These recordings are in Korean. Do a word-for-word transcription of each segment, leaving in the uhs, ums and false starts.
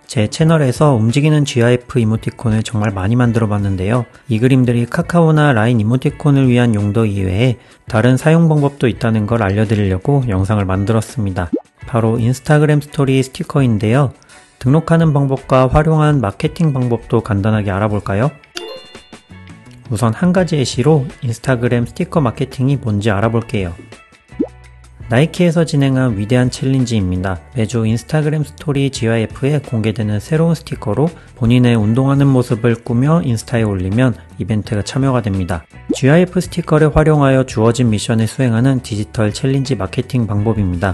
제 채널에서 움직이는 지아이에프 이모티콘을 정말 많이 만들어 봤는데요. 이 그림들이 카카오나 라인 이모티콘을 위한 용도 이외에 다른 사용 방법도 있다는 걸 알려드리려고 영상을 만들었습니다. 바로 인스타그램 스토리 스티커인데요. 등록하는 방법과 활용한 마케팅 방법도 간단하게 알아볼까요? 우선 한 가지 예시로 인스타그램 스티커 마케팅이 뭔지 알아볼게요. 나이키에서 진행한 위대한 챌린지입니다. 매주 인스타그램 스토리 지아이에프에 공개되는 새로운 스티커로 본인의 운동하는 모습을 꾸며 인스타에 올리면 이벤트가 참여가 됩니다. 지아이에프 스티커를 활용하여 주어진 미션을 수행하는 디지털 챌린지 마케팅 방법입니다.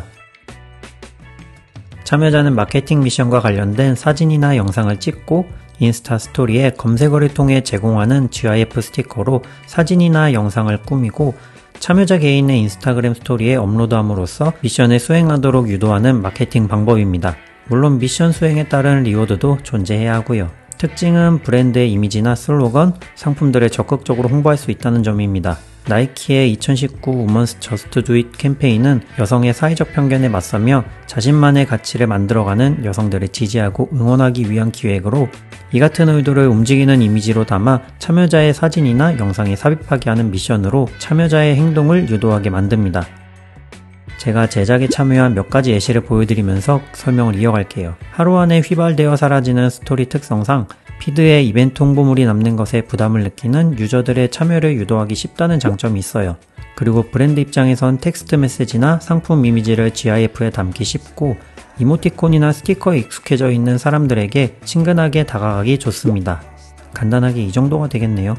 참여자는 마케팅 미션과 관련된 사진이나 영상을 찍고 인스타 스토리에 검색어를 통해 제공하는 지아이에프 스티커로 사진이나 영상을 꾸미고 참여자 개인의 인스타그램 스토리에 업로드함으로써 미션을 수행하도록 유도하는 마케팅 방법입니다. 물론 미션 수행에 따른 리워드도 존재해야 하고요. 특징은 브랜드의 이미지나 슬로건, 상품들을 적극적으로 홍보할 수 있다는 점입니다. 나이키의 이천십구 우먼스 저스트 두 잇 캠페인은 여성의 사회적 편견에 맞서며 자신만의 가치를 만들어가는 여성들을 지지하고 응원하기 위한 기획으로 이 같은 의도를 움직이는 이미지로 담아 참여자의 사진이나 영상에 삽입하게 하는 미션으로 참여자의 행동을 유도하게 만듭니다. 제가 제작에 참여한 몇 가지 예시를 보여드리면서 설명을 이어갈게요. 하루 안에 휘발되어 사라지는 스토리 특성상 피드에 이벤트 홍보물이 남는 것에 부담을 느끼는 유저들의 참여를 유도하기 쉽다는 장점이 있어요. 그리고 브랜드 입장에선 텍스트 메시지나 상품 이미지를 지아이에프에 담기 쉽고 이모티콘이나 스티커에 익숙해져 있는 사람들에게 친근하게 다가가기 좋습니다. 간단하게 이 정도가 되겠네요.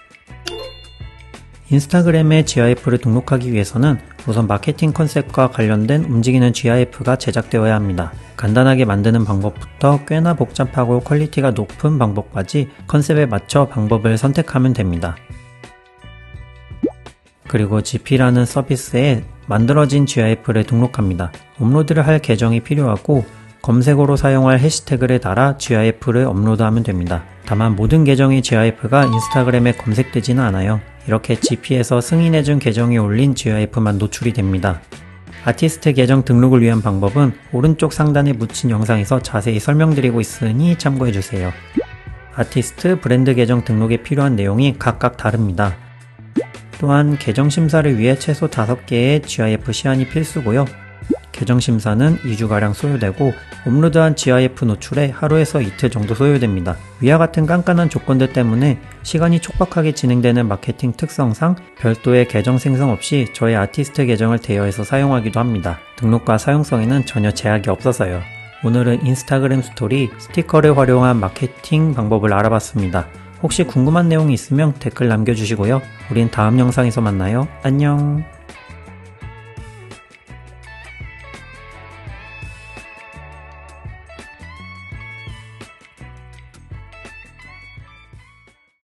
인스타그램에 지아이에프를 등록하기 위해서는 우선 마케팅 컨셉과 관련된 움직이는 지아이에프가 제작되어야 합니다. 간단하게 만드는 방법부터 꽤나 복잡하고 퀄리티가 높은 방법까지 컨셉에 맞춰 방법을 선택하면 됩니다. 그리고 지피라는 서비스에 만들어진 지아이에프를 등록합니다. 업로드를 할 계정이 필요하고 검색어로 사용할 해시태그를 달아 지아이에프를 업로드하면 됩니다. 다만 모든 계정의 지아이에프가 인스타그램에 검색되지는 않아요. 이렇게 지피에서 승인해준 계정이 올린 지아이에프만 노출이 됩니다. 아티스트 계정 등록을 위한 방법은 오른쪽 상단에 묻힌 영상에서 자세히 설명드리고 있으니 참고해주세요. 아티스트, 브랜드 계정 등록에 필요한 내용이 각각 다릅니다. 또한 계정 심사를 위해 최소 다섯 개의 지아이에프 시안이 필수고요. 계정 심사는 이 주가량 소요되고 업로드한 지아이에프 노출에 하루에서 이틀 정도 소요됩니다. 위와 같은 깐깐한 조건들 때문에 시간이 촉박하게 진행되는 마케팅 특성상 별도의 계정 생성 없이 저의 아티스트 계정을 대여해서 사용하기도 합니다. 등록과 사용성에는 전혀 제약이 없어서요. 오늘은 인스타그램 스토리 스티커를 활용한 마케팅 방법을 알아봤습니다. 혹시 궁금한 내용이 있으면 댓글 남겨주시고요. 우린 다음 영상에서 만나요. 안녕.